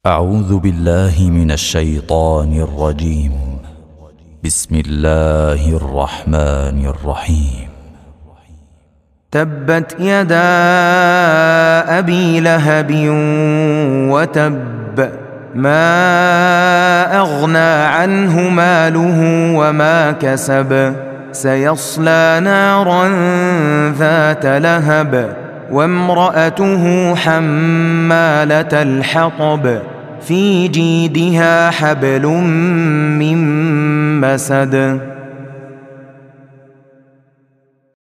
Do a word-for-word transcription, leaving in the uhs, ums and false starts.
أعوذ بالله من الشيطان الرجيم. بسم الله الرحمن الرحيم. تبت يدا أبي لهب وتب، ما أغنى عنه ماله وما كسب، سيصلى نارا ذات لهب وامرأته حمالة الحطب في جيدها حبل من مسد.